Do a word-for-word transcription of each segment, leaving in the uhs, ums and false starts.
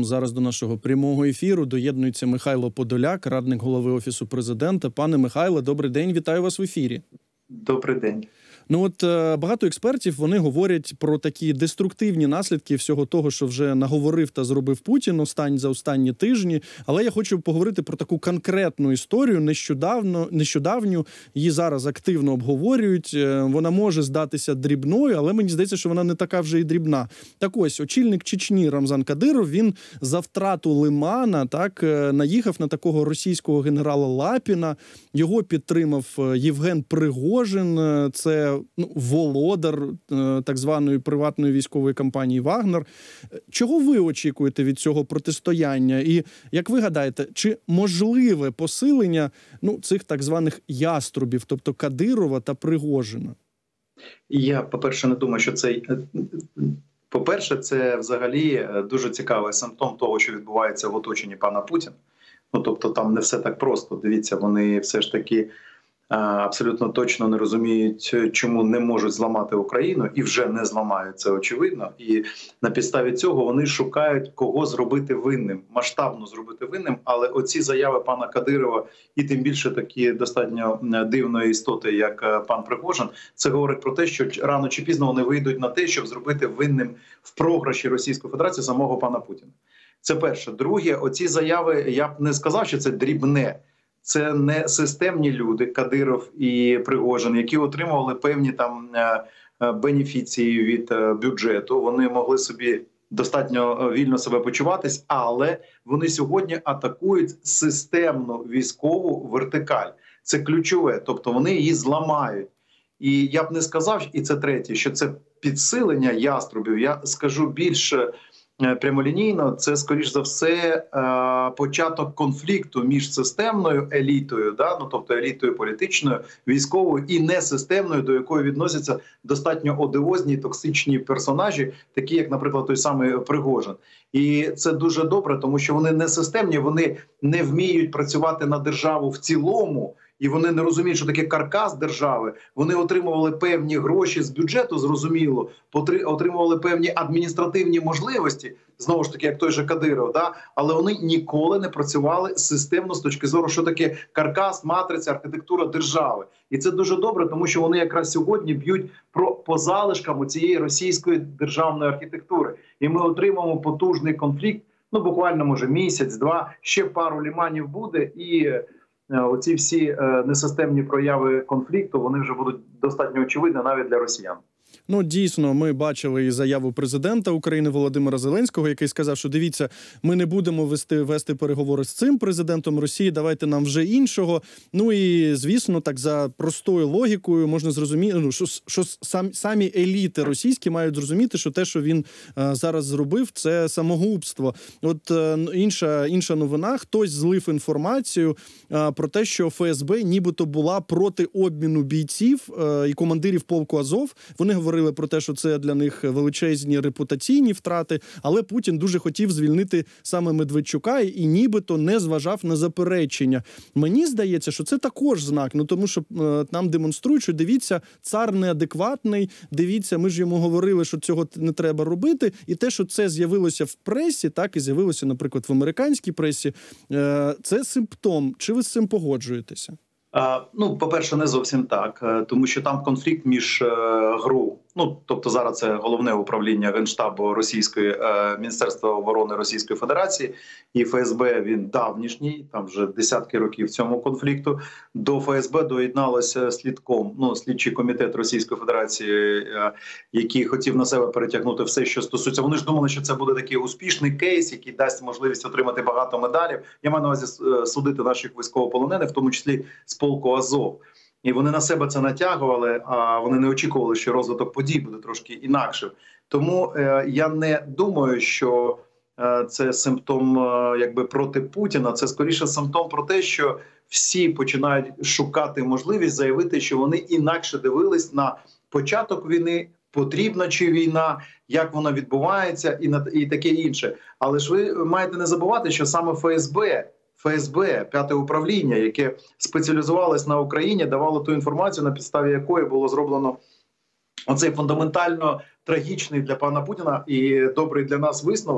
Зараз до нашого прямого ефіру доєднується Михайло Подоляк, радник голови Офісу Президента. Пане Михайле, добрий день, вітаю вас в ефірі. Добрий день. Ну от багато експертів, вони говорять про такі деструктивні наслідки всього того, що вже наговорив та зробив Путін останні, за останні тижні. Але я хочу поговорити про таку конкретну історію, нещодавно, нещодавню. Її зараз активно обговорюють. Вона може здатися дрібною, але мені здається, що вона не така вже і дрібна. Так ось, очільник Чечні Рамзан Кадиров, він за втрату Лимана, так, наїхав на такого російського генерала Лапіна. Його підтримав Євген Пригожин, це ну, володар так званої приватної військової компанії «Вагнер». Чого ви очікуєте від цього протистояння? І, як ви гадаєте, чи можливе посилення ну, цих так званих яструбів, тобто Кадирова та Пригожина? Я, по-перше, не думаю, що це... По-перше, це взагалі дуже цікавий симптом того, що відбувається в оточенні пана Путіна. Ну, тобто там не все так просто. Дивіться, вони все ж таки абсолютно точно не розуміють, чому не можуть зламати Україну, і вже не зламають, це очевидно. І на підставі цього вони шукають, кого зробити винним, масштабно зробити винним. Але оці заяви пана Кадирова, і тим більше такі достатньо дивної істоти, як пан Пригожин, це говорить про те, що рано чи пізно вони вийдуть на те, щоб зробити винним в програші Російської Федерації самого пана Путіна. Це перше. Друге, оці заяви, я б не сказав, що це дрібне. Це не системні люди, Кадиров і Пригожин, які отримували певні там бенефіції від бюджету. Вони могли собі достатньо вільно себе почуватись, але вони сьогодні атакують системну військову вертикаль. Це ключове, тобто вони її зламають. І я б не сказав, і це третє, що це підсилення яструбів. Я скажу більше прямолінійно, це, скоріш за все, початок конфлікту між системною елітою, да, ну, тобто елітою політичною, військовою, і несистемною, до якої відносяться достатньо одіозні, токсичні персонажі, такі як, наприклад, той самий Пригожин. І це дуже добре, тому що вони не системні, вони не вміють працювати на державу в цілому, і вони не розуміють, що таке каркас держави. Вони отримували певні гроші з бюджету, зрозуміло, отримували певні адміністративні можливості, знову ж таки, як той же Кадиров, да? Але вони ніколи не працювали системно з точки зору, що таке каркас, матриця, архітектура держави. І це дуже добре, тому що вони якраз сьогодні б'ють про, по залишкам цієї російської державної архітектури. І ми отримаємо потужний конфлікт, ну буквально, може, місяць-два, ще пару ліманів буде, і оці всі несистемні прояви конфлікту, вони вже будуть достатньо очевидні навіть для росіян. Ну, дійсно, ми бачили і заяву президента України Володимира Зеленського, який сказав, що дивіться, ми не будемо вести, вести переговори з цим президентом Росії, давайте нам вже іншого. Ну і, звісно, так за простою логікою можна зрозуміти, ну, що, що сам, самі еліти російські мають зрозуміти, що те, що він а, зараз зробив, це самогубство. От а, інша, інша новина, хтось злив інформацію а, про те, що ФСБ нібито була проти обміну бійців а, і командирів полку Азов. Вони говорили про те, що це для них величезні репутаційні втрати, але Путін дуже хотів звільнити саме Медведчука і нібито не зважав на заперечення. Мені здається, що це також знак, ну тому що е, нам демонструють, що дивіться, цар неадекватний, дивіться, ми ж йому говорили, що цього не треба робити, і те, що це з'явилося в пресі, так і з'явилося, наприклад, в американській пресі, е, це симптом. Чи ви з цим погоджуєтеся? Ну, по-перше, не зовсім так, тому що там конфлікт між ГРУ, ну, тобто зараз це головне управління Генштабу Російської, е, Міністерства оборони Російської Федерації, і ФСБ, він давнішній, там вже десятки років цьому конфлікту. До ФСБ доєдналося слідком, ну, слідчий комітет Російської Федерації, е, який хотів на себе перетягнути все, що стосується. Вони ж думали, що це буде такий успішний кейс, який дасть можливість отримати багато медалів. Я маю на увазі судити наших військовополонених, в тому числі з полку Азов. І вони на себе це натягували, а вони не очікували, що розвиток подій буде трошки інакшим. Тому е, я не думаю, що е, це симптом е, якби проти Путіна. Це скоріше симптом про те, що всі починають шукати можливість заявити, що вони інакше дивились на початок війни, потрібна чи війна, як вона відбувається і, на, і таке інше. Але ж ви маєте не забувати, що саме ФСБ, ФСБ, п'яте управління, яке спеціалізувалось на Україні, давало ту інформацію, на підставі якої було зроблено оцей фундаментально трагічний для пана Путіна і добрий для нас висновок,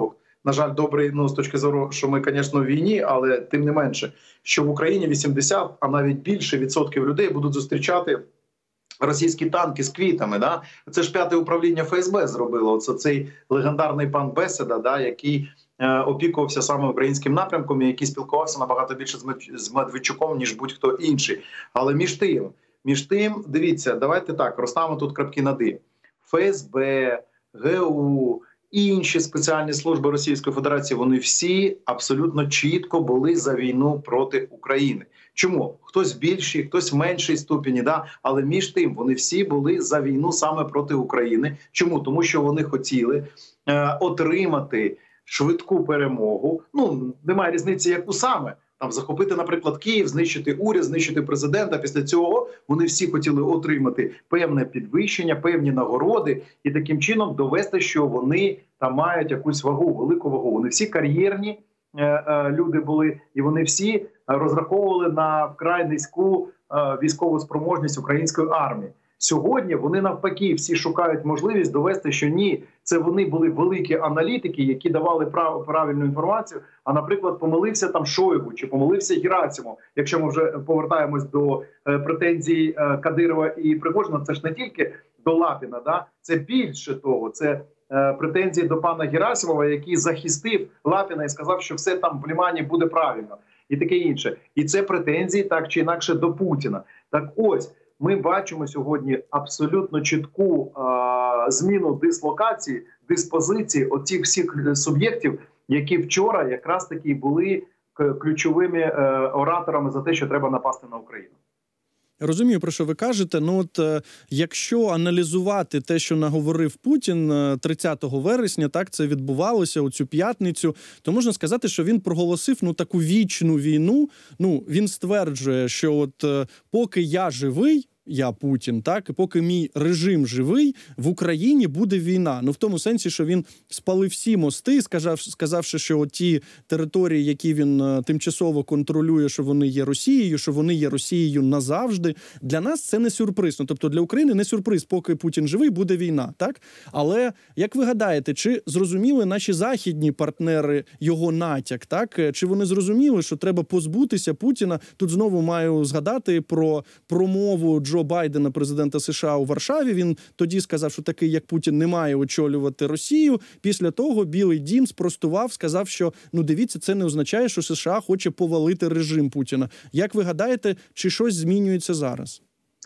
на жаль, добрий, ну, з точки зору, що ми, звісно, в війні, але тим не менше, що в Україні вісімдесят, а навіть більше відсотків людей будуть зустрічати російські танки з квітами. Да? Це ж п'яте управління Ф С Б зробило. Оце цей легендарний пан Беседа, да, який е, опікувався саме українським напрямком і який спілкувався набагато більше з, Мед... з Медведчуком, ніж будь-хто інший. Але між тим, між тим, дивіться, давайте так, розставимо тут крапки над «і». Ф С Б, Г У, інші спеціальні служби Російської Федерації, вони всі абсолютно чітко були за війну проти України. Чому? Хтось в більшій, хтось в меншій ступені, да? Але між тим вони всі були за війну саме проти України. Чому? Тому що вони хотіли е, отримати швидку перемогу. Ну, немає різниці, яку саме. Там захопити, наприклад, Київ, знищити уряд, знищити президента. Після цього вони всі хотіли отримати певне підвищення, певні нагороди і таким чином довести, що вони там мають якусь вагу, велику вагу. Вони всі кар'єрні е, е, люди були, і вони всі розраховували на вкрай низьку е, військову спроможність української армії. Сьогодні вони навпаки всі шукають можливість довести, що ні, це вони були великі аналітики, які давали прав, правильну інформацію, а, наприклад, помилився там Шойгу чи помилився Герасимов. Якщо ми вже повертаємось до е, претензій е, Кадирова і Пригожина, це ж не тільки до Лапіна, да? Це більше того, це е, претензії до пана Герасимова, який захистив Лапіна і сказав, що все там в Лімані буде правильно і таке інше. І це претензії так чи інакше до Путіна. Так ось, ми бачимо сьогодні абсолютно чітку а, зміну дислокації, диспозиції оцих всіх суб'єктів, які вчора якраз таки були ключовими е, ораторами за те, що треба напасти на Україну. Розумію, про що ви кажете. Ну от е, якщо аналізувати те, що наговорив Путін е, тридцятого вересня, так це відбувалося у цю п'ятницю, то можна сказати, що він проголосив ну таку вічну війну. Ну він стверджує, що от е, поки я живий, я Путін, так, і поки мій режим живий, в Україні буде війна. Ну, в тому сенсі, що він спалив всі мости, сказав, сказавши, що ті території, які він е, тимчасово контролює, що вони є Росією, що вони є Росією назавжди. Для нас це не сюрприз. Ну, тобто для України не сюрприз, поки Путін живий, буде війна, так? Але, як ви гадаєте, чи зрозуміли наші західні партнери його натяк, так? Чи вони зрозуміли, що треба позбутися Путіна? Тут знову маю згадати про промову Джо Байдена, президента США у Варшаві. Він тоді сказав, що такий, як Путін, не має очолювати Росію. Після того Білий дім спростував, сказав, що, ну дивіться, це не означає, що США хоче повалити режим Путіна. Як ви гадаєте, чи щось змінюється зараз?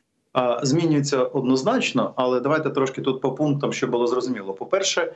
А, змінюється однозначно, але давайте трошки тут по пунктам, щоб було зрозуміло. По-перше,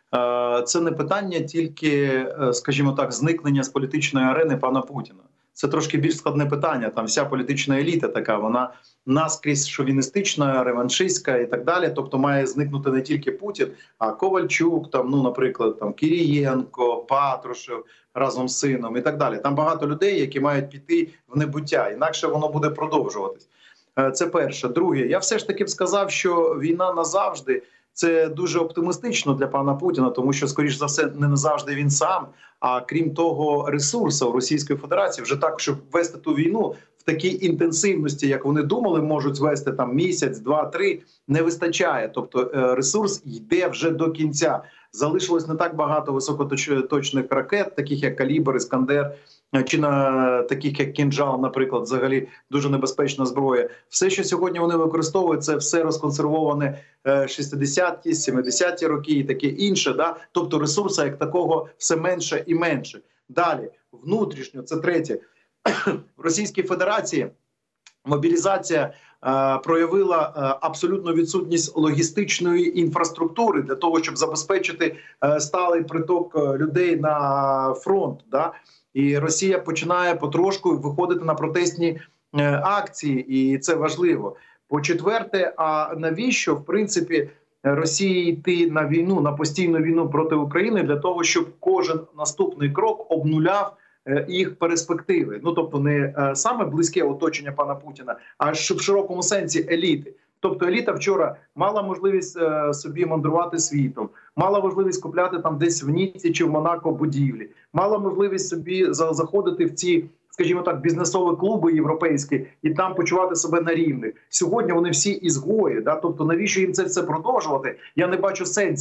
це не питання тільки, скажімо так, зникнення з політичної арени пана Путіна. Це трошки більш складне питання. Там вся політична еліта така, вона наскрізь шовіністична, реваншистська і так далі. Тобто має зникнути не тільки Путін, а Ковальчук, там, ну, наприклад, там Кирієнко, Патрушев разом з сином і так далі. Там багато людей, які мають піти в небуття, інакше воно буде продовжуватись. Це перше. Друге, я все ж таки б сказав, що війна назавжди – це дуже оптимістично для пана Путіна, тому що, скоріш за все, не назавжди він сам, а крім того, ресурсів Російської Федерації вже так, щоб вести ту війну в такій інтенсивності, як вони думали, можуть звести там місяць, два, три, не вистачає. Тобто ресурс йде вже до кінця. Залишилось не так багато високоточних ракет, таких як «Калібр», «Іскандер», чи на таких як «Кінжал», наприклад, взагалі дуже небезпечна зброя. Все, що сьогодні вони використовують, це все розконсервоване шістдесяті, сімдесяті роки і таке інше. Да? Тобто ресурсу як такого все менше і менше. Далі, внутрішньо, це третє. В Російській Федерації мобілізація е, проявила е, абсолютну відсутність логістичної інфраструктури для того, щоб забезпечити е, сталий приток людей на фронт. Да? І Росія починає потрошку виходити на протестні е, акції, і це важливо. По-четверте, а навіщо, в принципі, Росії йти на війну, на постійну війну проти України, для того, щоб кожен наступний крок обнуляв їх перспективи. Ну, тобто не саме близьке оточення пана Путіна, а в широкому сенсі еліти. Тобто еліта вчора мала можливість е, собі мандрувати світом, мала можливість купляти там десь в Ніці чи в Монако будівлі, мала можливість собі заходити в ці, скажімо так, бізнесові клуби європейські і там почувати себе на рівних. Сьогодні вони всі ізгої, да? Тобто навіщо їм це все продовжувати? Я не бачу сенсів.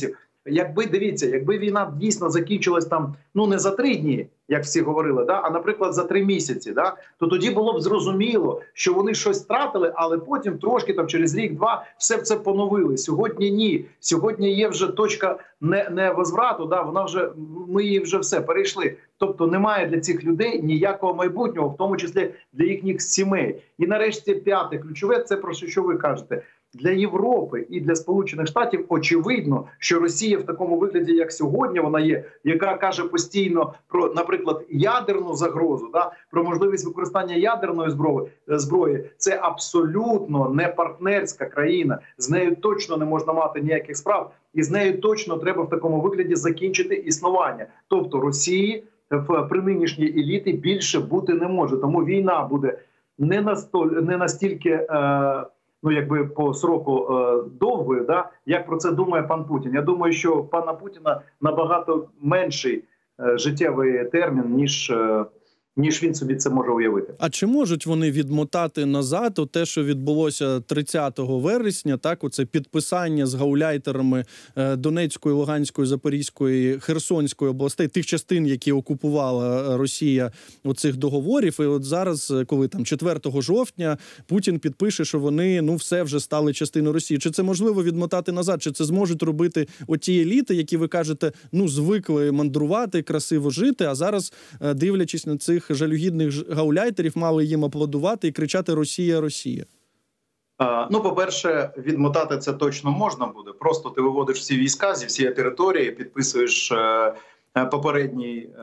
якби, дивіться, якби війна дійсно закінчилась там, ну не за три дні, як всі говорили, да, а, наприклад, за три місяці, да, то тоді було б зрозуміло, що вони щось втратили, але потім трошки там через рік-два все це поновили. Сьогодні ні. Сьогодні є вже точка не, не возврату, да, вона вже, ми її вже все перейшли. Тобто немає для цих людей ніякого майбутнього, в тому числі для їхніх сімей. І нарешті п'яте, ключове, це про що ви кажете. Для Європи і для Сполучених Штатів очевидно, що Росія в такому вигляді, як сьогодні вона є, яка каже постійно про, наприклад, ядерну загрозу, да, про можливість використання ядерної зброї, зброї, це абсолютно не партнерська країна. З нею точно не можна мати ніяких справ, і з нею точно треба в такому вигляді закінчити існування. Тобто Росії в при нинішній еліті більше бути не може. Тому війна буде не настоль, не настільки е, ну, якби по сроку е, довгою, да, як про це думає пан Путін. Я думаю, що у пана Путіна набагато менший е, життєвий термін, ніж, е, ніж він собі це може уявити. А чи можуть вони відмотати назад о те, що відбулося тридцятого вересня, так, оце підписання з гауляйтерами е, Донецької, Луганської, Запорізької, Херсонської областей, тих частин, які окупувала Росія, оцих договорів. І от зараз, коли там четвертого жовтня Путін підпише, що вони, ну, все вже стали частиною Росії. Чи це можливо відмотати назад? Чи це зможуть робити оті еліти, які, ви кажете, ну, звикли мандрувати, красиво жити, а зараз, е, дивлячись на цих жалюгідних гауляйтерів, мали їм аплодувати і кричати «Росія, Росія»? А, ну, по-перше, відмотати це точно можна буде. Просто ти виводиш всі війська зі всієї території, підписуєш е, попередній е,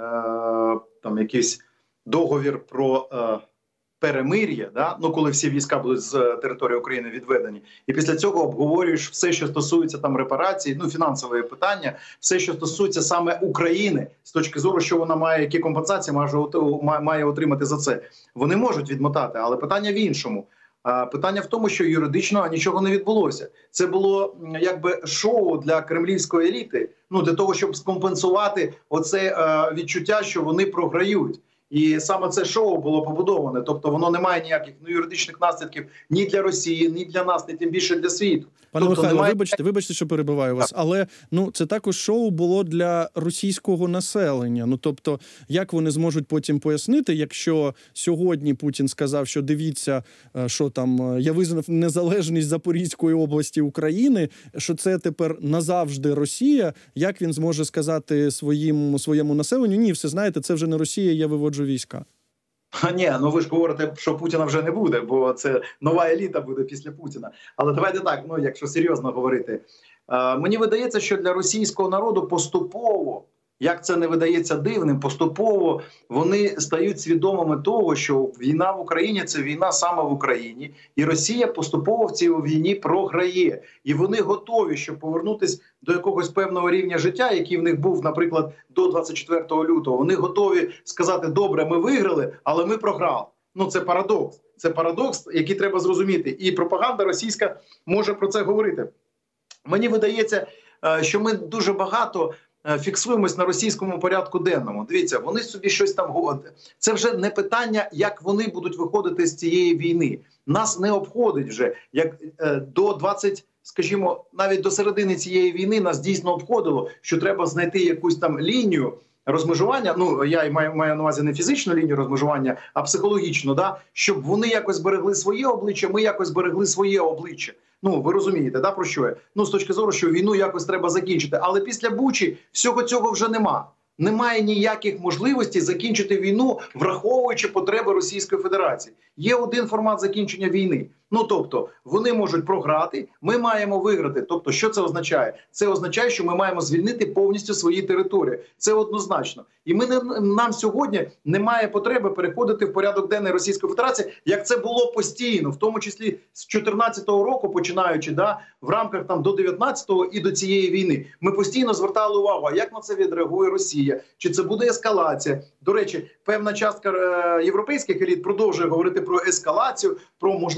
там якийсь договір про е, перемир'я, да? Ну, коли всі війська будуть з території України відведені. І після цього обговорюєш все, що стосується там репарацій, ну, фінансові питання, все, що стосується саме України, з точки зору, що вона має, які компенсації має, має отримати за це. Вони можуть відмотати, але питання в іншому. А питання в тому, що юридично нічого не відбулося. Це було якби шоу для кремлівської еліти, ну, для того, щоб скомпенсувати оце е, відчуття, що вони програють. І саме це шоу було побудоване, тобто воно не має ніяких ну, юридичних наслідків ні для Росії, ні для нас, ні тим більше для світу. Пане тобто, Михайло, немає... вибачте, вибачте, що перебиваю вас, але ну це також шоу було для російського населення. Ну тобто, як вони зможуть потім пояснити, якщо сьогодні Путін сказав, що дивіться, що там я визнав незалежність Запорізької області України, що це тепер назавжди Росія, як він зможе сказати своїм своєму населенню: ні, все знаєте, це вже не Росія, я виводжу війська? А ні, ну ви ж говорите, що Путіна вже не буде, бо це нова еліта буде після Путіна. Але давайте так, ну якщо серйозно говорити. Е, мені видається, що для російського народу поступово, як це не видається дивним, поступово вони стають свідомими того, що війна в Україні – це війна саме в Україні. І Росія поступово в цій війні програє. І вони готові, щоб повернутися до якогось певного рівня життя, який в них був, наприклад, до двадцять четвертого лютого. Вони готові сказати: добре, ми виграли, але ми програли. Ну, це парадокс. Це парадокс, який треба зрозуміти. І пропаганда російська може про це говорити. Мені видається, що ми дуже багато фіксуємось на російському порядку денному. Дивіться, вони собі щось там говорять. Це вже не питання, як вони будуть виходити з цієї війни. Нас не обходить вже, як е, до двадцять, скажімо, навіть до середини цієї війни нас дійсно обходило, що треба знайти якусь там лінію розмежування. Ну, я маю, маю на увазі не фізичну лінію розмежування, а психологічну, да? Щоб вони якось берегли своє обличчя, ми якось берегли своє обличчя. Ну, ви розумієте, да, про що я? Ну, з точки зору, що війну якось треба закінчити. Але після Бучі всього цього вже нема. Немає ніяких можливостей закінчити війну, враховуючи потреби Російської Федерації. Є один формат закінчення війни. Ну, тобто, вони можуть програти, ми маємо виграти. Тобто, що це означає? Це означає, що ми маємо звільнити повністю свої території. Це однозначно. І ми не, нам сьогодні немає потреби переходити в порядок денний Російської Федерації, як це було постійно, в тому числі з чотирнадцятого року, починаючи, да, в рамках там до дев'ятнадцятого і до цієї війни. Ми постійно звертали увагу, а як на це відреагує Росія? Чи це буде ескалація? До речі, певна частка е, європейських еліт продовжує говорити про ескалацію, про можливість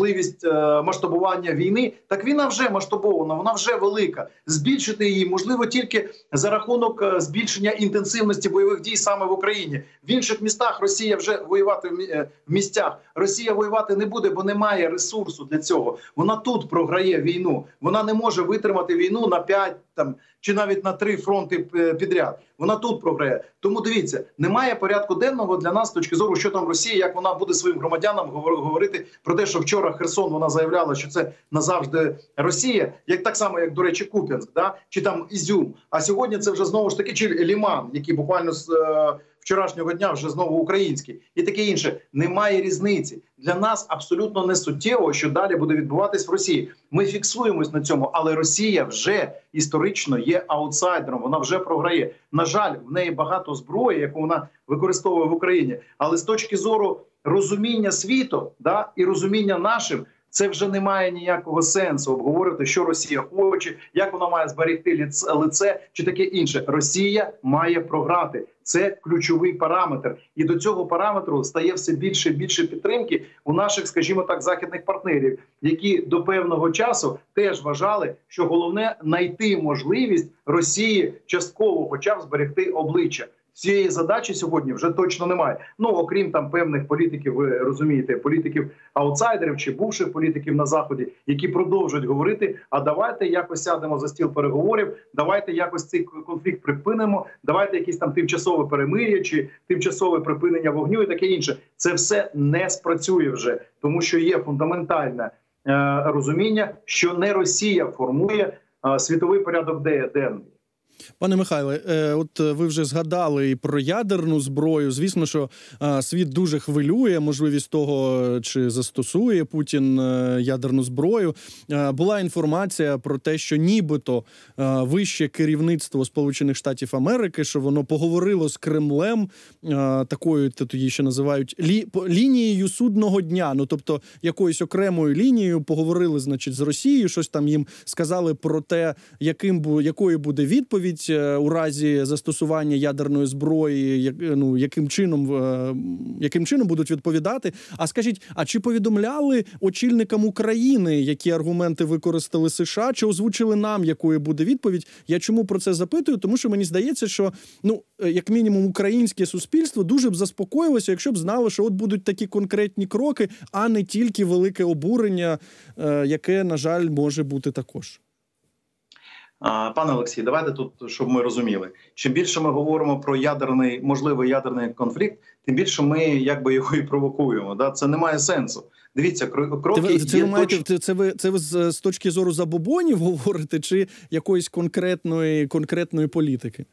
можливість е, масштабування війни. Так війна вже масштабована, вона вже велика. Збільшити її можливо тільки за рахунок е, збільшення інтенсивності бойових дій саме в Україні. В інших містах Росія вже воювати в, е, в місцях. Росія воювати не буде, бо немає ресурсу для цього. Вона тут програє війну. Вона не може витримати війну на п'ять там чи навіть на три фронти підряд. Вона тут програє. Тому дивіться, немає порядку денного для нас з точки зору, що там Росія, як вона буде своїм громадянам говорити про те, що вчора Херсон вона заявляла, що це назавжди Росія, як так само, як, до речі, Куп'янськ, да? Чи там Ізюм. А сьогодні це вже знову ж таки чи Ліман, який буквально з е, вчорашнього дня вже знову український. І таке інше. Немає різниці. Для нас абсолютно не суттєво, що далі буде відбуватись в Росії. Ми фіксуємось на цьому, але Росія вже історично є аутсайдером, вона вже програє. На жаль, в неї багато зброї, яку вона використовує в Україні, але з точки зору розуміння світу, да, і розуміння нашим, це вже не має ніякого сенсу обговорити, що Росія хоче, як вона має зберегти лице чи таке інше. Росія має програти. Це ключовий параметр. І до цього параметру стає все більше і більше підтримки у наших, скажімо так, західних партнерів, які до певного часу теж вважали, що головне – знайти можливість Росії частково хоча б зберегти обличчя. Цієї задачі сьогодні вже точно немає. Ну, окрім там певних політиків, ви розумієте, політиків-аутсайдерів чи бувших політиків на Заході, які продовжують говорити, а давайте якось сядемо за стіл переговорів, давайте якось цей конфлікт припинимо, давайте якісь там тимчасове перемир'я чи тимчасове припинення вогню і таке інше. Це все не спрацює вже, тому що є фундаментальне е, розуміння, що не Росія формує е, світовий порядок денний. Пане Михайле, от ви вже згадали і про ядерну зброю. Звісно, що світ дуже хвилює можливість того, чи застосує Путін ядерну зброю. Була інформація про те, що нібито вище керівництво Сполучених Штатів Америки, що воно поговорило з Кремлем, такою, тут її ще називають, лі, лінією судного дня. Ну, тобто, якоюсь окремою лінією поговорили, значить, з Росією, щось там їм сказали про те, яким, якою буде відповідь у разі застосування ядерної зброї, як, ну, яким чином, яким чином будуть відповідати. А скажіть, а чи повідомляли очільникам України, які аргументи використали США, чи озвучили нам, якою буде відповідь? Я чому про це запитую? Тому що мені здається, що, ну, як мінімум, українське суспільство дуже б заспокоїлося, якщо б знало, що от будуть такі конкретні кроки, а не тільки велике обурення, яке, на жаль, може бути також. Пане Олексій, давайте тут, щоб ми розуміли. Чим більше ми говоримо про ядерний, можливий ядерний конфлікт, тим більше ми якби його і провокуємо. Да? Це не має сенсу. Дивіться, кроки... Це, це, є ви, маєте, точ... це, це, ви, це ви з, з точки зору забобонів говорите, чи якоїсь конкретної, конкретної політики?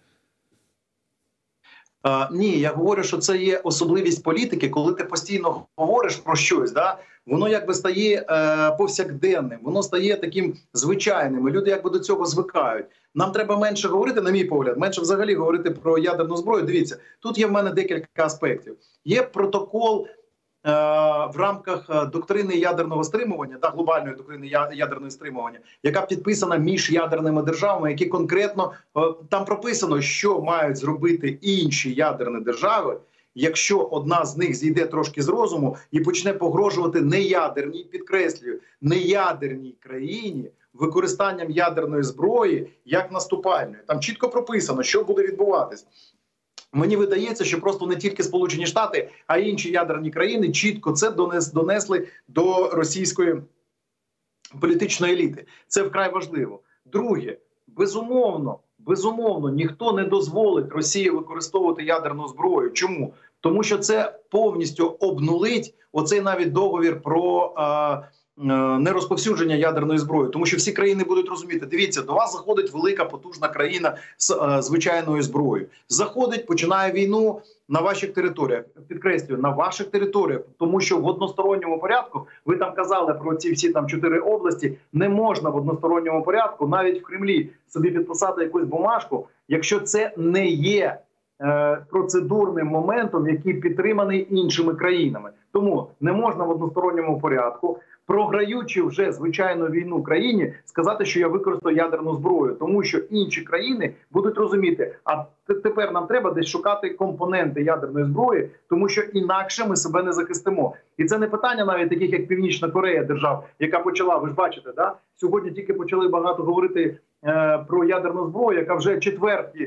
А, ні, я говорю, що це є особливість політики, коли ти постійно говориш про щось, да? Воно якби стає е, повсякденним, воно стає таким звичайним, і люди якби до цього звикають. Нам треба менше говорити, на мій погляд, менше взагалі говорити про ядерну зброю. Дивіться, тут є в мене декілька аспектів. Є протокол е, в рамках доктрини ядерного стримування, да, глобальної доктрини ядерного стримування, яка підписана між ядерними державами, які конкретно, е, там прописано, що мають зробити інші ядерні держави, якщо одна з них зійде трошки з розуму і почне погрожувати неядерній, підкреслюю, неядерній країні використанням ядерної зброї як наступальної. Там чітко прописано, що буде відбуватись. Мені видається, що просто не тільки Сполучені Штати, а й інші ядерні країни чітко це донес, донесли до російської політичної еліти. Це вкрай важливо. Друге, безумовно, Безумовно, ніхто не дозволить Росії використовувати ядерну зброю. Чому? Тому що це повністю обнулить оцей навіть договір про е, е, нерозповсюдження ядерної зброї. Тому що всі країни будуть розуміти, дивіться, до вас заходить велика потужна країна з е, звичайною зброєю. Заходить, починає війну на ваших територіях. Підкреслюю, на ваших територіях. Тому що в односторонньому порядку, ви там казали про ці всі там чотири області, не можна в односторонньому порядку, навіть в Кремлі, собі підписати якусь бумажку, якщо це не є процедурним моментом, який підтриманий іншими країнами. Тому не можна в односторонньому порядку, програючи вже звичайну війну країні, сказати, що я використаю ядерну зброю, тому що інші країни будуть розуміти, а тепер нам треба десь шукати компоненти ядерної зброї, тому що інакше ми себе не захистимо. І це не питання навіть таких, як Північна Корея, держав, яка почала, ви ж бачите, да? Сьогодні тільки почали багато говорити е, про ядерну зброю, яка вже четверті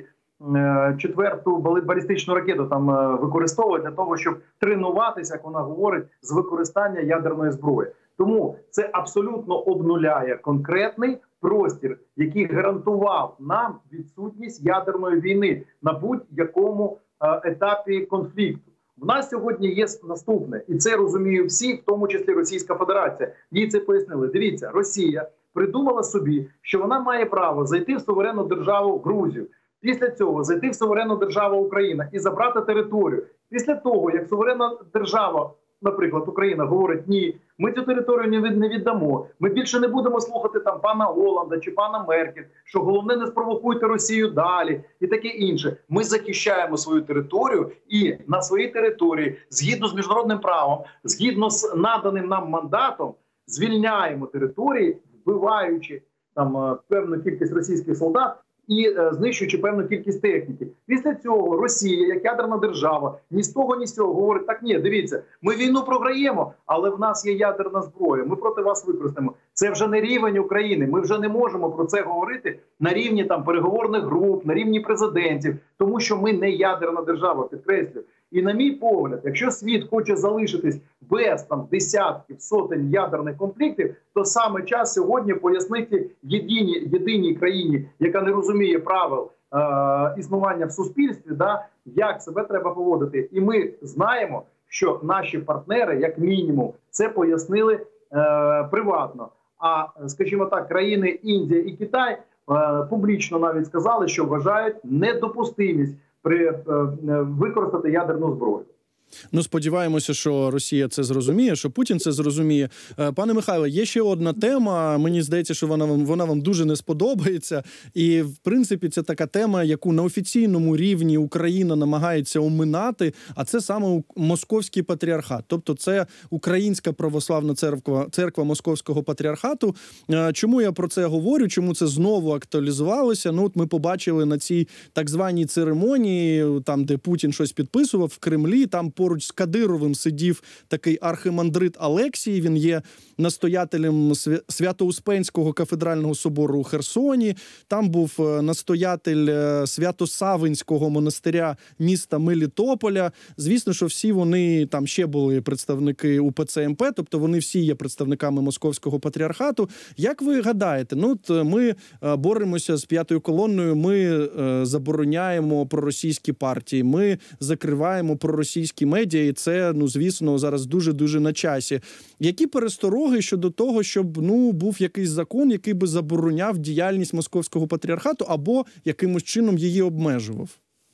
четверту балістичну ракету там використовують для того, щоб тренуватися, як вона говорить, з використання ядерної зброї. Тому це абсолютно обнуляє конкретний простір, який гарантував нам відсутність ядерної війни на будь-якому етапі конфлікту. В нас сьогодні є наступне, і це розуміють всі, в тому числі Російська Федерація. Їй це пояснили. Дивіться, Росія придумала собі, що вона має право зайти в суверенну державу Грузію. Після цього зайти в суверенну державу Україна і забрати територію. Після того, як суверенна держава, наприклад, Україна, говорить, ні, ми цю територію не віддамо, ми більше не будемо слухати там пана Оланда чи пана Меркель, що головне не спровокуйте Росію далі і таке інше. Ми захищаємо свою територію і на своїй території, згідно з міжнародним правом, згідно з наданим нам мандатом, звільняємо території, вбиваючи там певну кількість російських солдат, і е, знищуючи певну кількість техніки. Після цього Росія, як ядерна держава, ні з того, ні з цього говорить, так ні, дивіться, ми війну програємо, але в нас є ядерна зброя, ми проти вас використаємо. Це вже не рівень України, ми вже не можемо про це говорити на рівні там переговорних груп, на рівні президентів, тому що ми не ядерна держава, підкреслюю. І на мій погляд, якщо світ хоче залишитись без там десятків, сотень ядерних конфліктів, то саме час сьогодні пояснити єдиній, єдиній країні, яка не розуміє правил е- існування в суспільстві, да, як себе треба поводити. І ми знаємо, що наші партнери, як мінімум, це пояснили е- приватно. А, скажімо так, країни Індія і Китай е- публічно навіть сказали, що вважають недопустимість при е, використати ядерну зброю. Ну, сподіваємося, що Росія це зрозуміє, що Путін це зрозуміє. Пане Михайле, є ще одна тема, мені здається, що вона вам, вона вам дуже не сподобається. І, в принципі, це така тема, яку на офіційному рівні Україна намагається оминати, а це саме Московський патріархат. Тобто це Українська православна церква, церква Московського патріархату. Чому я про це говорю? Чому це знову актуалізувалося? Ну, от ми побачили на цій так званій церемонії, там, де Путін щось підписував в Кремлі, там поруч з Кадировим сидів такий архимандрит Алексій, він є настоятелем Свято-Успенського кафедрального собору у Херсоні, там був настоятель Свято-Савинського монастиря міста Мелітополя. Звісно, що всі вони, там ще були представники УПЦ МП, тобто вони всі є представниками Московського патріархату. Як ви гадаєте, ну от ми боремося з п'ятою колонною, ми забороняємо проросійські партії, ми закриваємо проросійські медіа, і це, ну, звісно, зараз дуже-дуже на часі. Які перестороги щодо того, щоб, ну, був якийсь закон, який би забороняв діяльність Московського патріархату або якимось чином її обмежував?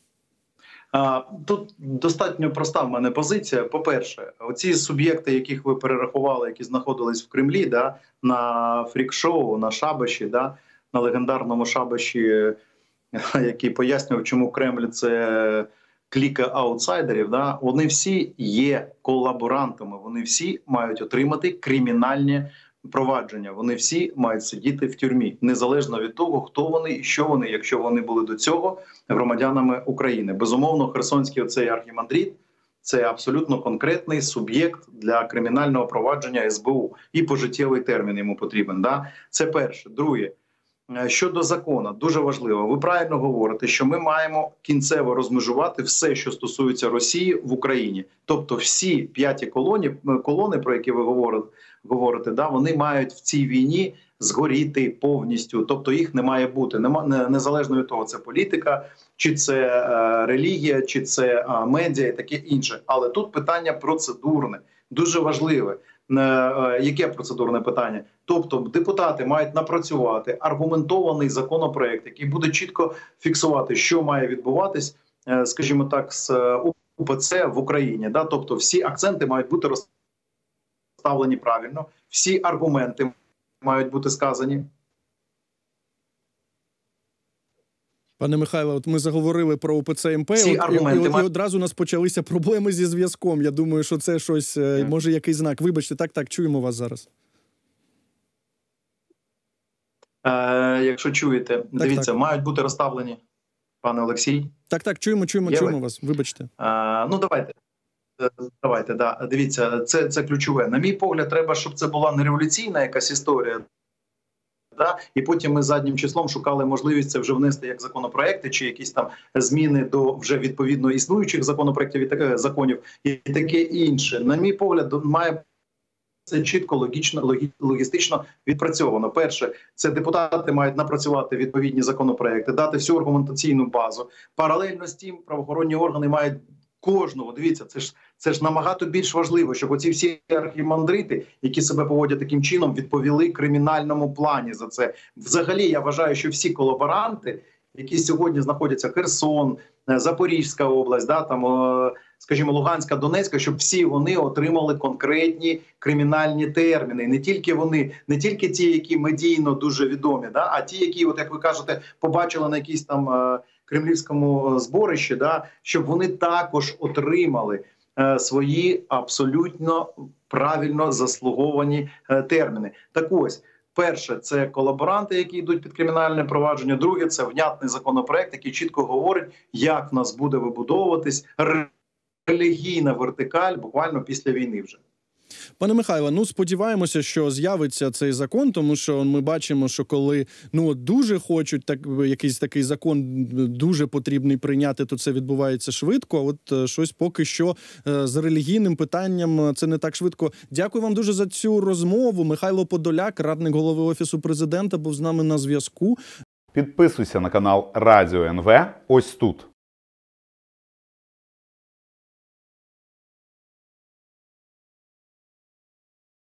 А, тут достатньо проста в мене позиція. По-перше, оці суб'єкти, яких ви перерахували, які знаходились в Кремлі, да, на фрік-шоу, на шабаші, да, на легендарному шабаші, який пояснював, чому Кремль – це кліка аутсайдерів, да, вони всі є колаборантами, вони всі мають отримати кримінальні провадження, вони всі мають сидіти в тюрмі, незалежно від того, хто вони і що вони, якщо вони були до цього громадянами України. Безумовно, Херсонський оцей архімандрит – це абсолютно конкретний суб'єкт для кримінального провадження ес бе у, і пожиттєвий термін йому потрібен. Да? Це перше. Друге. Щодо закону, дуже важливо, ви правильно говорите, що ми маємо кінцево розмежувати все, що стосується Росії в Україні. Тобто всі п'яті колони, колони, про які ви говорите, говорите, да, вони мають в цій війні згоріти повністю. Тобто їх не має бути, Нема, незалежно від того, це політика, чи це е, релігія, чи це е, медіа і таке інше. Але тут питання процедурне, дуже важливе. Яке процедурне питання? Тобто депутати мають напрацювати аргументований законопроект, який буде чітко фіксувати, що має відбуватись, скажімо так, з УПЦ в Україні. Да? Тобто всі акценти мають бути розставлені правильно, всі аргументи мають бути сказані. Пане Михайло, от ми заговорили про УПЦ МП, Всі і, аргументи і, і, і одразу у нас почалися проблеми зі зв'язком. Я думаю, що це щось, е, може, якийсь знак. Вибачте, так, так, чуємо вас зараз. Е, якщо чуєте, так, дивіться, так. мають бути розставлені, пане Олексій. Так, так, чуємо, чуємо, Є чуємо ви? вас, вибачте. Е, ну, давайте. Давайте, да. Дивіться, це, це ключове. На мій погляд, треба, щоб це була не революційна якась історія, да? І потім ми заднім числом шукали можливість це вже внести як законопроекти чи якісь там зміни до вже відповідно існуючих законопроектів і так, законів і таке інше. На мій погляд, має це чітко, логічно, логі, логістично відпрацьовано. Перше, це депутати мають напрацювати відповідні законопроекти, дати всю аргументаційну базу. Паралельно з тим правоохоронні органи мають кожного, дивіться, це ж це ж набагато більш важливо, щоб оці всі архімандрити, які себе поводять таким чином, відповіли кримінальному плані за це. Взагалі, я вважаю, що всі колаборанти, які сьогодні знаходяться Херсон, Запорізька область, да, там, скажімо, Луганська, Донецька, щоб всі вони отримали конкретні кримінальні терміни. Не тільки вони, не тільки ті, які медійно дуже відомі, да, а ті, які, от як ви кажете, побачили на якійсь там кремлівському зборищі, да, щоб вони також отримали е, свої абсолютно правильно заслуговані е, терміни. Так ось, перше, це колаборанти, які йдуть під кримінальне провадження. Друге, це внятний законопроект, який чітко говорить, як в нас буде вибудовуватись релігійна вертикаль буквально після війни вже. Пане Михайло, ну сподіваємося, що з'явиться цей закон, тому що ми бачимо, що коли ну дуже хочуть так якийсь такий закон дуже потрібний прийняти, то це відбувається швидко. А от щось поки що з релігійним питанням це не так швидко. Дякую вам дуже за цю розмову. Михайло Подоляк, радник голови Офісу Президента, був з нами на зв'язку. Підписуйся на канал Радіо ен ве ось тут.